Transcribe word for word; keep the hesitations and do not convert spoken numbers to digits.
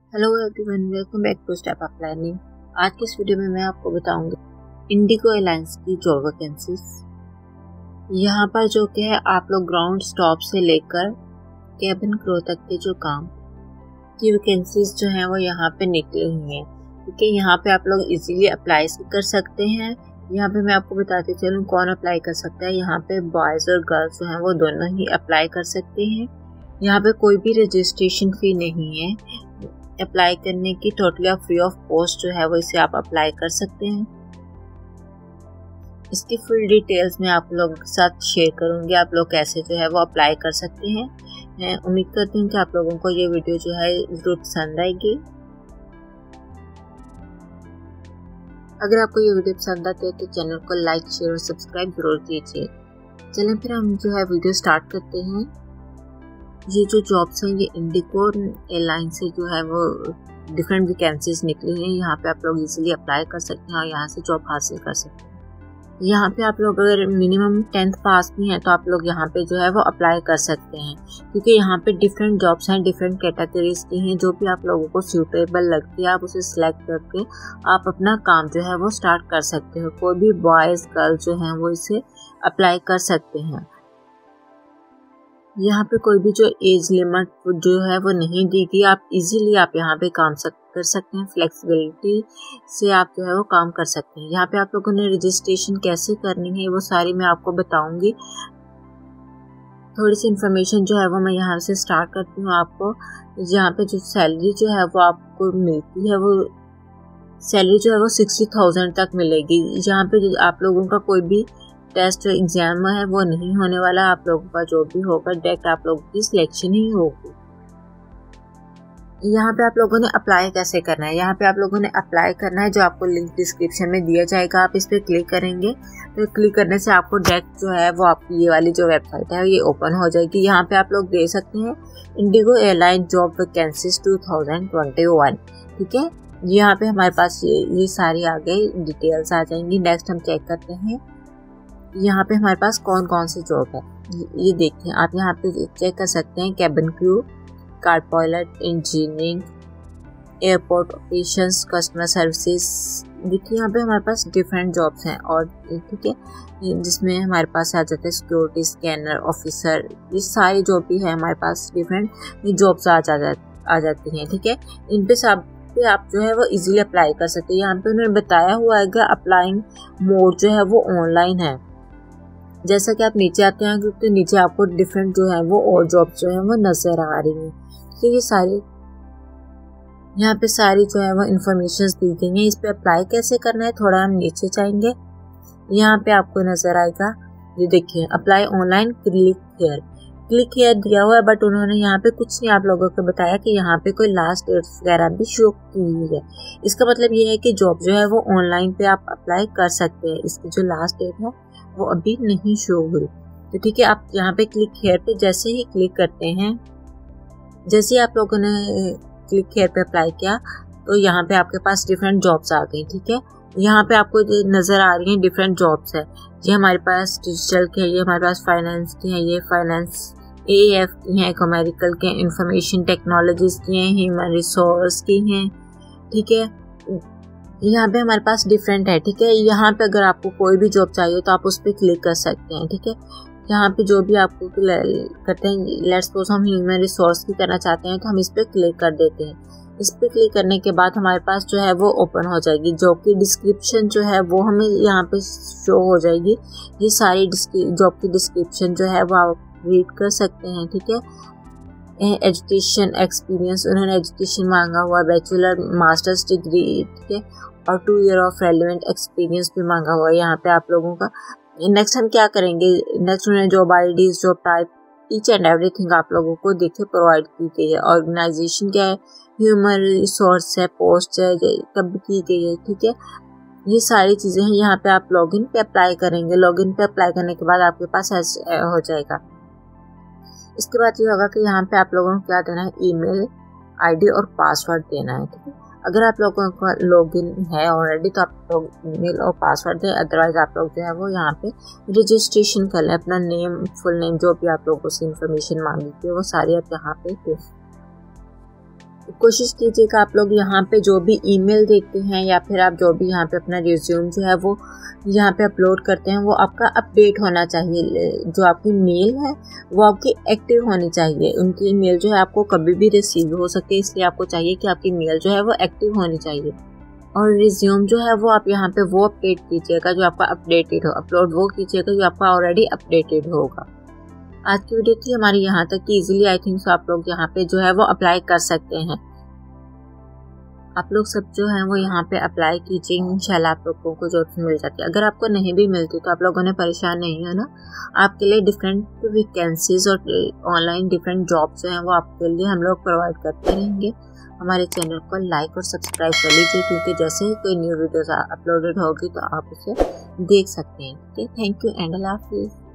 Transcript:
Hello everyone, welcome back to step up planning. आज के इस वीडियो में मैं आपको बताऊंगी इंडिगो एयरलाइंस की जॉब वैकेंसीज। यहाँ पर जो कि है आप लोग ग्राउंड स्टॉप से लेकर कैबिन क्रू तक के जो काम की वैकेंसीज जो हैं वो यहाँ पे निकली हुई हैं, क्योंकि यहाँ पे आप लोग इजीली अप्लाई कर सकते हैं। यहाँ पे मैं आपको बताती चलूँ कौन अप्लाई कर सकता है। यहाँ पे बॉयज़ और गर्ल्स जो हैं वो दोनों ही अप्लाई कर सकते हैं। यहाँ पे कोई भी रजिस्ट्रेशन फ़ी नहीं है अप्लाई करने की, टोटली फ्री ऑफ कॉस्ट जो है वो इसे आप अप्लाई कर सकते हैं। इसकी फुल डिटेल्स मैं आप लोगों के साथ शेयर करूंगी, आप लोग कैसे जो है वो अप्लाई कर सकते हैं। मैं उम्मीद करती हूँ कि आप लोगों को ये वीडियो जो है जरूर पसंद आएगी। अगर आपको ये वीडियो पसंद आती है तो चैनल को लाइक शेयर और सब्सक्राइब जरूर कीजिए। चलें फिर हम जो है वीडियो स्टार्ट करते हैं। ये जो जॉब्स हैं ये इंडिगो एयरलाइन से जो है वो डिफरेंट वैकेंसीज निकली हैं। यहाँ पे आप लोग इजीली अप्लाई कर सकते हैं और यहाँ से जॉब हासिल कर सकते हैं। यहाँ पे आप लोग अगर मिनिमम टेंथ पास भी हैं तो आप लोग यहाँ पे जो है वो अप्लाई कर सकते हैं, क्योंकि यहाँ पे डिफरेंट जॉब्स हैं, डिफरेंट कैटेगरीज की हैं। जो भी आप लोगों को सूटेबल लगती है आप उसे सिलेक्ट करके आप अपना काम जो है वो स्टार्ट कर सकते हो। कोई भी बॉयज़ गर्ल्स जो हैं वो इसे अप्लाई कर सकते हैं। यहाँ पे कोई भी जो एज लिमिट जो है वो नहीं दी गई, आप इजीली आप यहाँ पे काम सक, कर सकते हैं। फ्लेक्सिबिलिटी से आप जो है वो काम कर सकते हैं। यहाँ पे आप लोगों ने रजिस्ट्रेशन कैसे करनी है वो सारी मैं आपको बताऊंगी। थोड़ी सी इन्फॉर्मेशन जो है वो मैं यहाँ से स्टार्ट करती हूँ। आपको यहाँ पे जो सैलरी जो है वो आपको मिलती है वो सैलरी जो है वो सिक्सटी थाउजेंड तक मिलेगी। यहाँ पे आप लोगों का कोई भी टेस्ट जो एग्जाम है वो नहीं होने वाला। आप लोगों का जो भी होगा डायरेक्ट आप लोगों की सिलेक्शन ही होगी। यहाँ पे आप लोगों ने अप्लाई कैसे करना है, यहाँ पे आप लोगों ने अप्लाई करना है, जो आपको लिंक डिस्क्रिप्शन में दिया जाएगा। आप इस पे क्लिक करेंगे तो क्लिक करने से आपको डायरेक्ट जो है वो आपकी ये वाली जो वेबसाइट है ये ओपन हो जाएगी। यहाँ पे आप लोग देख सकते हैं IndiGo airline job vacancies two thousand twenty one. ठीक है, यहाँ पे हमारे पास ये ये सारी आ गई डिटेल्स आ जाएंगी। नेक्स्ट हम चेक करते हैं यहाँ पे हमारे पास कौन कौन सी जॉब है। ये देखिए आप यहाँ पे चेक कर सकते हैं cabin crew, car pilot, engineering, airport operations, customer services. देखिए यहाँ पे हमारे पास डिफरेंट जॉब्स हैं और ठीक है, जिसमें हमारे पास आ जाते हैं सिक्योरिटी स्कैनर ऑफिसर। ये सारी जो भी है हमारे पास डिफरेंट जॉब्स आ जा आ जाती हैं। ठीक है, इन पे सब पे आप जो है वो इजीली अप्लाई कर सकते हैं। यहाँ पे उन्होंने बताया हुआ है कि अप्लाइंग मोड जो है वो ऑनलाइन है। जैसा कि आप नीचे आते हैं तो नीचे आपको डिफरेंट जो है वो और जॉब जो है वो नजर आ रही है। तो ये सारी यहाँ पे सारी जो है वो इन्फॉर्मेशन दी गई हैं। इस पे अप्लाई कैसे करना है थोड़ा हम नीचे जाएंगे। यहाँ पे आपको नजर आएगा, ये देखिए apply online, click here. Click here दिया हुआ है, बट उन्होंने यहाँ पे कुछ नहीं आप लोगों को बताया कि यहाँ पे कोई लास्ट डेट वगैरह भी शो की हुई है। इसका मतलब ये है कि जॉब जो है वो ऑनलाइन पे आप अप्लाई कर सकते हैं। इसकी जो लास्ट डेट है वो अभी नहीं शो हुई। तो ठीक है, आप यहाँ पे क्लिक हेयर पे जैसे ही क्लिक करते हैं, जैसे ही आप लोगों ने क्लिक हेयर पे अप्लाई किया तो यहाँ पे आपके पास डिफरेंट जॉब्स आ गई। ठीक है, यहाँ पे आपको नजर आ रही हैं डिफरेंट जॉब्स है। ये हमारे पास डिजिटल के है, ये हमारे पास फाइनेंस की है, ये फाइनेंस ए एफ की हैं, कॉमर्शियल के, इंफॉर्मेशन टेक्नोलॉजीज की हैं, ह्यूमन रिसोर्स की हैं। ठीक है, यहाँ पे हमारे पास डिफरेंट है। ठीक है, यहाँ पे अगर आपको कोई भी जॉब चाहिए तो आप उस पर क्लिक कर सकते हैं। ठीक है, यहाँ पे जो भी आपको करते हैं, लेट्स सपोज हम ह्यूमन रिसोर्स की करना चाहते हैं तो हम इस पर क्लिक कर देते हैं। इस पर क्लिक करने के बाद हमारे पास जो है वो ओपन हो जाएगी। जॉब की डिस्क्रिप्शन जो है वो हमें यहाँ पे शो हो जाएगी। ये सारी जॉब की डिस्क्रिप्शन जो है वो आप रीड कर सकते हैं। ठीक है, एजुकेशन एक्सपीरियंस, उन्होंने एजुकेशन मांगा हुआ, बैचलर मास्टर्स डिग्री। ठीक है, और two year of relevant experience भी मांगा हुआ है यहाँ पे आप लोगों का। नेक्स्ट हम क्या करेंगे, नेक्स्ट उन्होंने job I D, job type, each and everything आप लोगों को देखिए प्रोवाइड की गई है। ऑर्गेनाइजेशन क्या है, ह्यूमन रिसोर्स है, पोस्ट है, कब की गई है। ठीक है, ये सारी चीज़ें हैं। यहाँ पे आप लॉगिन पे अप्लाई करेंगे। लॉगिन पे अप्लाई करने के बाद आपके पास ऐसे हो जाएगा। इसके बाद ये होगा कि यहाँ पे आप लोगों को क्या देना है, ईमेल आईडी और पासवर्ड देना है। ठीक है, अगर आप लोगों का लॉगिन है ऑलरेडी तो आप लोग ईमेल और पासवर्ड दें, अदरवाइज आप लोग जो है वो यहाँ पे रजिस्ट्रेशन कर लें। अपना नेम, फुल नेम, जो भी आप लोगों से इन्फॉर्मेशन मांगी थी वो सारी आप यहाँ पे दें। कोशिश कीजिएगा आप लोग यहाँ पे जो भी ईमेल देखते हैं या फिर आप जो भी यहाँ पे अपना रिज्यूम जो है वो यहाँ पे अपलोड करते हैं वो आपका अपडेट होना चाहिए। जो आपकी मेल है वो आपकी एक्टिव होनी चाहिए। उनकी मेल जो है आपको कभी भी रिसीव हो सकती है, इसलिए आपको चाहिए कि आपकी मेल जो है वो एक्टिव होनी चाहिए। और रिज्यूम जो है वो आप यहाँ पे वो अपडेट कीजिएगा जो आपका अपडेटेड हो, अपलोड वो कीजिएगा जो आपका ऑलरेडी अपडेटेड होगा। आज की वीडियो थी हमारी यहाँ तक कि इजीली आई थिंक सो आप लोग यहाँ पे जो है वो अप्लाई कर सकते हैं। आप लोग सब जो है वो यहाँ पे अप्लाई कीजिए, इंशाल्लाह आप लोगों को जॉब मिल जाती है। अगर आपको नहीं भी मिलती तो आप लोगों ने परेशान नहीं होना, आपके लिए डिफरेंट वैकेंसीज और ऑनलाइन डिफरेंट जॉब जो हैं वो आपके लिए हम लोग प्रोवाइड करते रहेंगे। हमारे चैनल को लाइक और सब्सक्राइब कर लीजिए, क्योंकि जैसे ही कोई न्यू वीडियोस अपलोडेड होगी तो आप उसे देख सकते हैं। ओके, थैंक यू एंड अल्लाह हाफिज़।